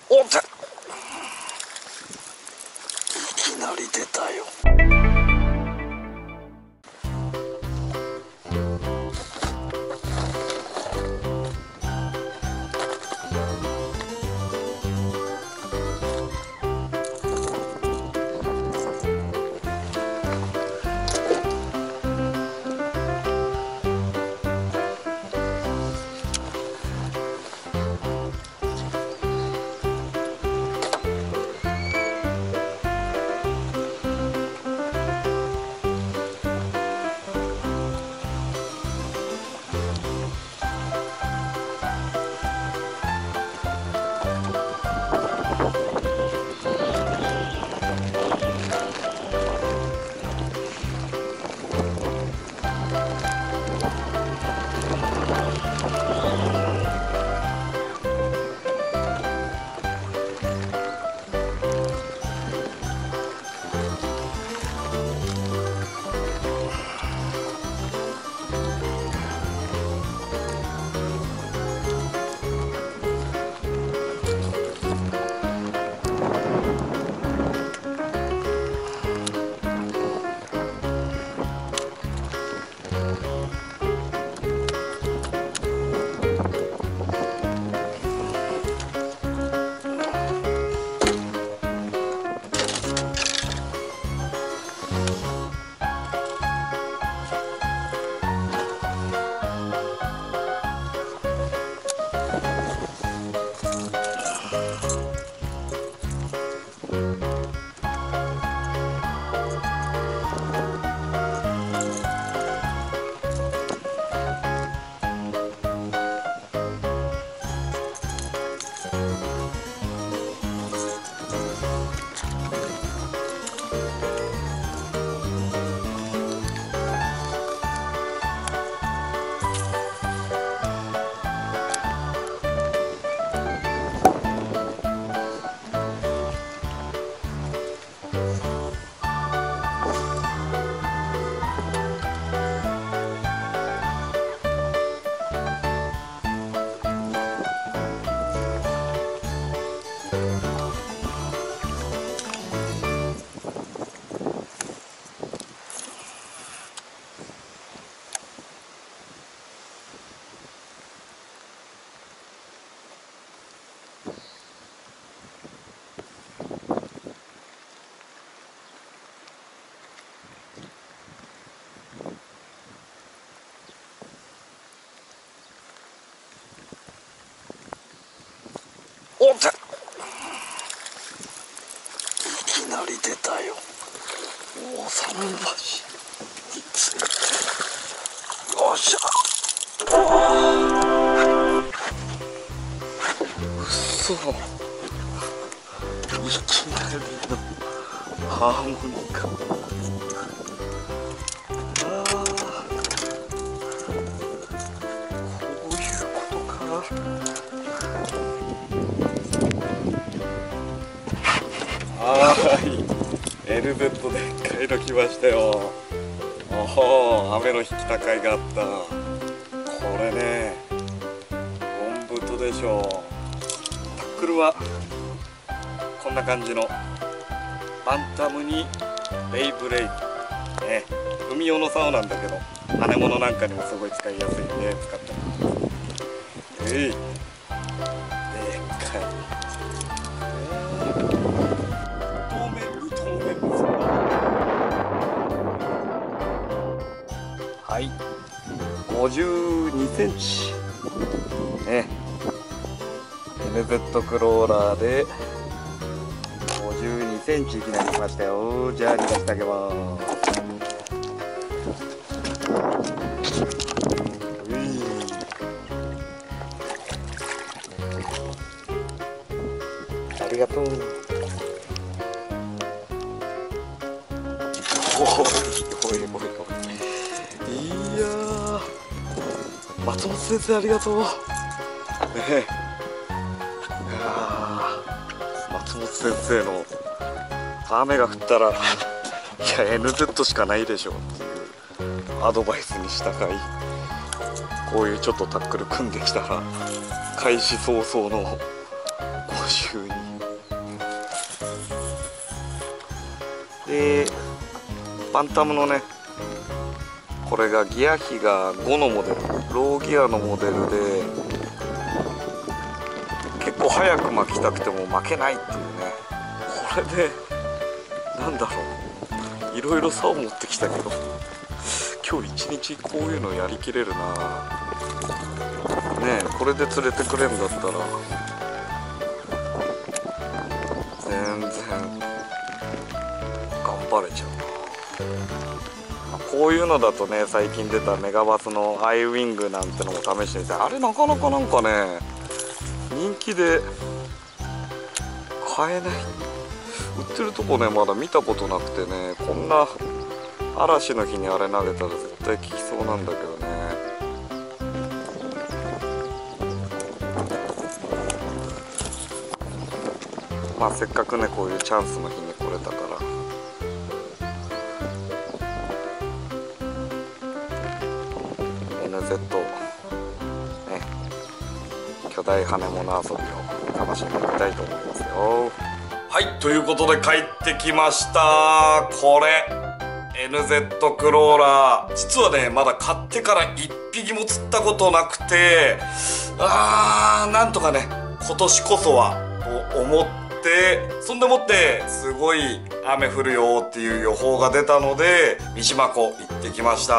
おったいきなり出たよ。おったいきなり出たよ。おお、桟橋について、よっしゃ。うそ、いきなりのハーモニカ。こういうことか。LZ でっかいの来ましたよ。おお、雨の引きたかいがあった。これね、本太でしょう。タックルはこんな感じのバンタムにベイブレイドね、海用の竿なんだけど羽物なんかにもすごい使いやすいんで使ってます。でっかい。はい、52センチね、NZ クローラーで52センチいきなり来ましたよ。じゃあ逃がしてあげます。ありがとう。おいおいおいおい。いやー、松本先生ありがとう。ねえ、松本先生の雨が降ったらいや NZ しかないでしょっていうアドバイスに従い、こういうちょっとタックル組んできたら開始早々の52 でバンタムのね、これがギア比が5のモデル、ローギアのモデルで結構早く巻きたくても巻けないっていうね。これでなんだろう、いろいろ竿を持ってきたけど今日一日こういうのやりきれるなね。えこれで釣れてくれんだったら全然頑張れちゃうな。こういうのだとね、最近出たメガバスのアイウィングなんてのも試してみて、あれなかなかなんかね人気で買えない、売ってるとこねまだ見たことなくてね、こんな嵐の日にあれ投げたら絶対効きそうなんだけどね。まあせっかくねこういうチャンスの日に来れたから、NZ ね、巨大羽物遊びを楽しんでみたいと思いますよ。はい、ということで帰ってきました。これ NZ クローラー、実はねまだ買ってから1匹も釣ったことなくて、なんとかね今年こそはと思って、そんでもってすごい雨降るよっていう予報が出たので三島湖行ってきました。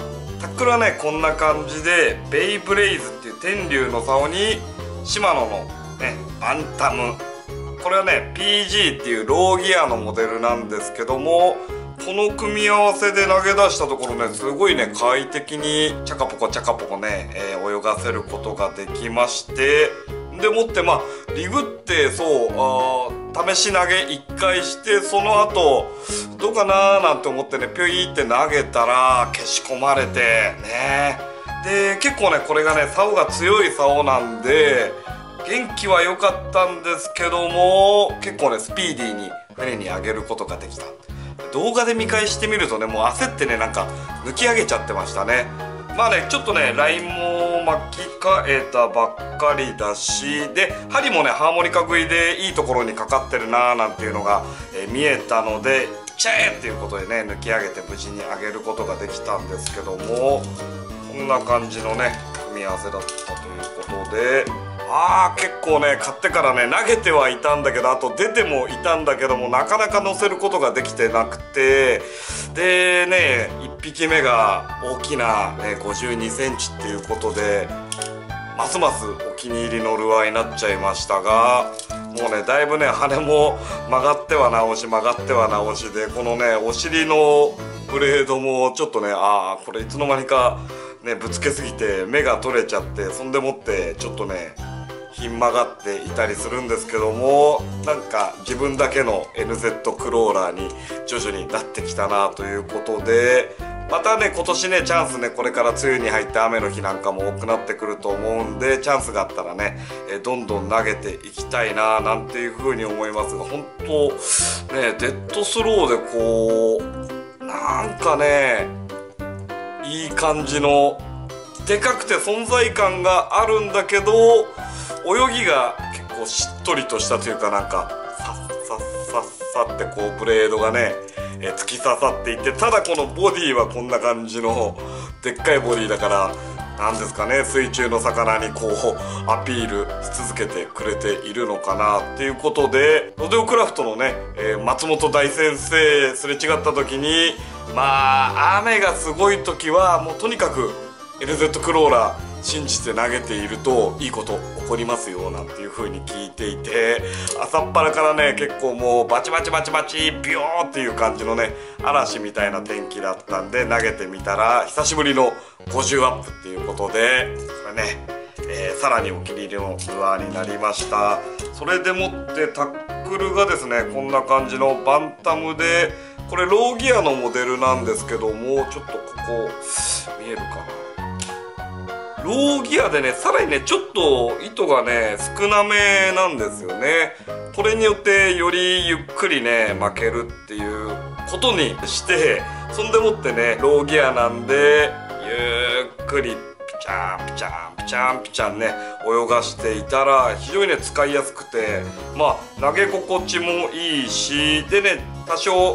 タックルはねこんな感じで、ベイブレイズっていう天竜の竿にシマノのねバンタム、これはね PG っていうローギアのモデルなんですけども、この組み合わせで投げ出したところね、すごいね快適にチャカポコチャカポコね、泳がせることができまして、でもってまあリグってそう試し投げ1回して、その後どうかなーなんて思ってねピョイって投げたら消し込まれてね。で結構ねこれがね竿が強い竿なんで元気は良かったんですけども、結構ねスピーディーに船に上げることができた。動画で見返してみるとね、もう焦ってねなんか抜き上げちゃってましたね。まあねちょっとねラインも巻き替えたばっかりだし、で針もねハーモニカ食いでいいところにかかってるなーなんていうのが、見えたので、いっちゃえっていうことでね抜き上げて無事に上げることができたんですけども、こんな感じのね組み合わせだったということで、結構ね買ってからね投げてはいたんだけど、あと出てもいたんだけども、なかなか乗せることができてなくて、でね1匹目が大きな、ね、52センチっていうことで、ますますお気に入りのルアーになっちゃいましたが、もうねだいぶね羽も曲がっては直し曲がっては直しで、このねお尻のブレードもちょっとねこれいつの間にかねぶつけすぎて目が取れちゃって、そんでもってちょっとねひん曲がっていたりするんですけども、なんか自分だけの NZ クローラーに徐々になってきたなということで、またね今年ねチャンスねこれから梅雨に入って雨の日なんかも多くなってくると思うんで、チャンスがあったらねどんどん投げていきたいななんていう風に思いますが、本当ねデッドスローでこうなんかねいい感じのでかくて存在感があるんだけど、泳ぎが結構しっとりとしたというか、なんかサッサッサッサってこうブレードがね突き刺さっていって、ただこのボディはこんな感じのでっかいボディだから、なんですかね水中の魚にこうアピールし続けてくれているのかなっていうことで、ロデオクラフトのね、松本大先生すれ違った時に、まあ雨がすごい時はもうとにかく NZ クローラー信じて投げているといいこと起こりますよなんていう風に聞いていて、朝っぱらからね結構もうバチバチバチバチビヨーっていう感じのね嵐みたいな天気だったんで、投げてみたら久しぶりの50アップっていうことで、これね、さらにお気に入りのルアーになりました。それでもってタックルがですねこんな感じのバンタムで、これローギアのモデルなんですけども、ちょっとここ見えるかな、ローギアでねさらにねちょっと糸がね少なめなんですよね。これによってよりゆっくりね巻けるっていうことにして、そんでもってねローギアなんでゆっくりピチャンピチャンピチャンピチャンね泳がしていたら非常にね使いやすくて、まあ投げ心地もいいし、でね多少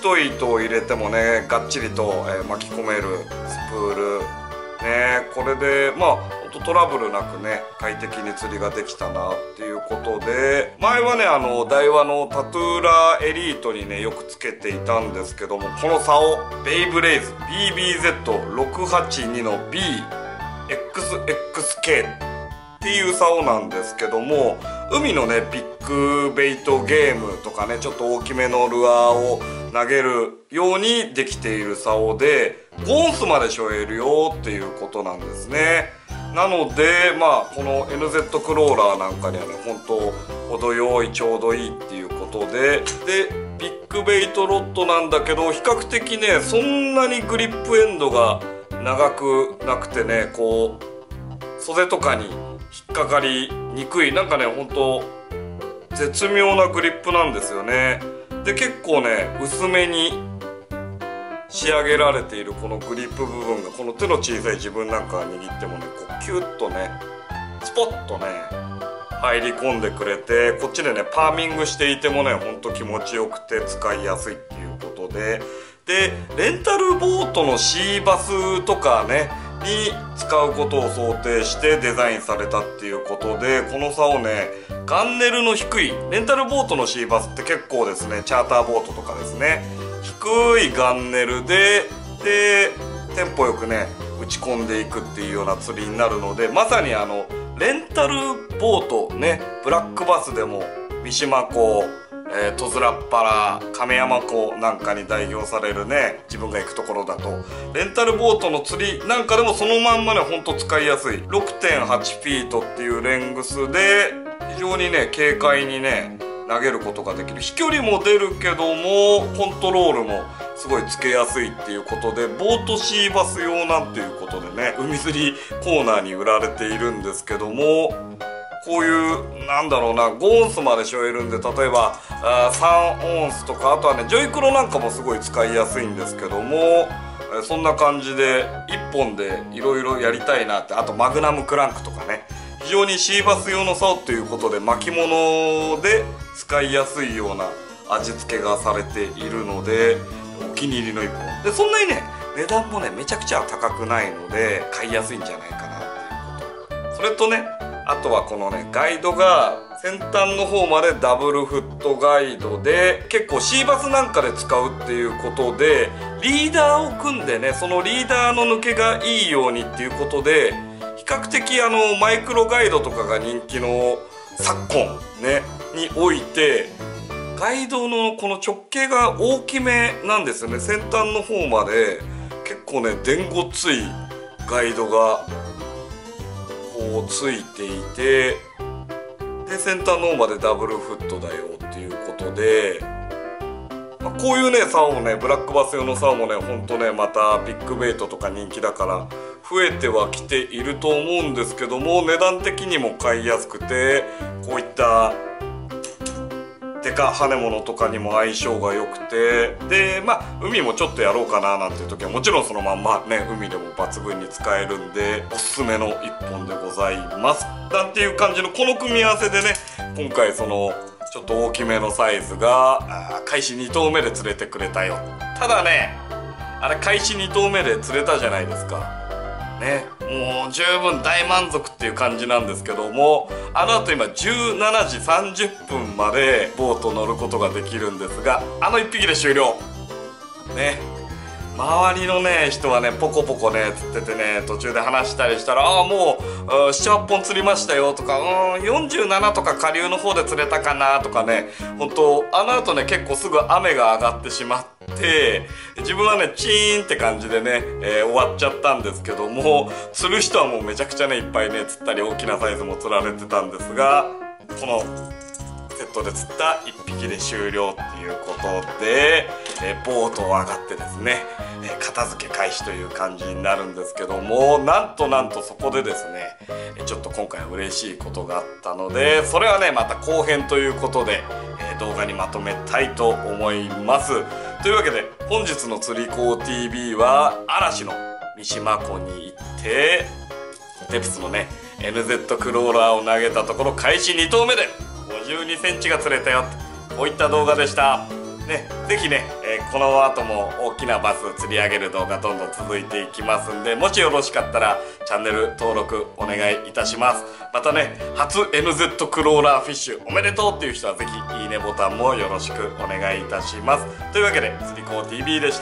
一糸を入れてもねがっちりと、巻き込めるスプールね、これでまあトラブルなくね快適に釣りができたなっていうことで、前はねダイワのタトゥーラエリートにねよくつけていたんですけども、この竿ベイブレイズ BBZ682 の BXXK っていう竿なんですけども、海のねビッグベイトゲームとかねちょっと大きめのルアーを投げるようにできている竿で、ゴンスまで背負えるよっていうことなんですね。なのでまあこの NZ クローラーなんかにはね本当程よいちょうどいいっていうことで、ビッグベイトロッドなんだけど比較的ねそんなにグリップエンドが長くなくてね、こう袖とかに引っかかりにくい、なんかねほんと絶妙なグリップなんですよね。で結構ね薄めに仕上げられているこのグリップ部分が、この手の小さい自分なんかが握ってもねこうキュッとねスポッとね入り込んでくれて、こっちでねパーミングしていてもねほんと気持ちよくて使いやすいっていうことで、レンタルボートのシーバスとかねに使うことを想定してデザインされたっていうことで、この竿ねガンネルの低いレンタルボートのシーバスって結構ですねチャーターボートとかですね低いガンネルでテンポよくね打ち込んでいくっていうような釣りになるので、まさにレンタルボートねブラックバスでも三島港戸面っ原亀山港なんかに代表されるね自分が行くところだとレンタルボートの釣りなんかでもそのまんまねほんと使いやすい 6.8 フィートっていうレングスで非常にね軽快にね投げることができる、飛距離も出るけどもコントロールもすごいつけやすいっていうことで、ボートシーバス用なんていうことでね海釣りコーナーに売られているんですけども、こういうなんだろうな5オンスまで背負えるんで、例えば3オンスとか、あとはねジョイクロなんかもすごい使いやすいんですけども、そんな感じで1本でいろいろやりたいなって、あとマグナムクランクとかね、非常にシーバス用の竿ということで巻物で使いやすいような味付けがされているのでお気に入りの1本で、そんなにね値段もねめちゃくちゃ高くないので買いやすいんじゃないかなっていうこと、それとねあとはこのねガイドが先端の方までダブルフットガイドで、結構シーバスなんかで使うっていうことでリーダーを組んでね、そのリーダーの抜けがいいようにっていうことで比較的マイクロガイドとかが人気の昨今ねにおいてガイドのこの直径が大きめなんですよね。先端の方まで結構ねでんごついガイドがこうついていて、で先端の方までダブルフットだよっていうことで、こういうね竿もねブラックバス用の竿もねほんとねまたビッグベイトとか人気だから増えてはきていると思うんですけども、値段的にも買いやすくてこういったデカ羽物とかにも相性が良くて、で海もちょっとやろうかななんていう時はもちろんそのまんまね海でも抜群に使えるんでおすすめの1本でございますなんていう感じのこの組み合わせでね、今回そのちょっと大きめのサイズが開始2投目で釣れてくれたよ。ただねあれ開始2投目で釣れたじゃないですかね、もう十分大満足っていう感じなんですけども、あの後今17時30分までボート乗ることができるんですが、1匹で終了ね。周りのね人はねポコポコね釣っててね、途中で話したりしたら「もう78本釣りましたよ」とか「47とか下流の方で釣れたかな」とかね、本当あの後ね結構すぐ雨が上がってしまって、自分はねチーンって感じでね、終わっちゃったんですけども、釣る人はもうめちゃくちゃねいっぱいね釣ったり大きなサイズも釣られてたんですが、このセットで釣った1匹で終了っていうことで、ボートを上がってですね、片付け開始という感じになるんですけども、なんとそこでですねちょっと今回は嬉しいことがあったので、それはねまた後編ということで、動画にまとめたいと思います。というわけで本日の釣り子 TV は嵐の三島湖に行ってデプスのね NZ クローラーを投げたところ開始2投目で52センチが釣れたよ、こういった動画でしたね。是非ね、 この後も大きなバス釣り上げる動画どんどん続いていきますんで、もしよろしかったらチャンネル登録お願いいたします。またね、初 NZ クローラーフィッシュおめでとうっていう人はぜひいいねボタンもよろしくお願いいたします。というわけで釣り子 TV でした。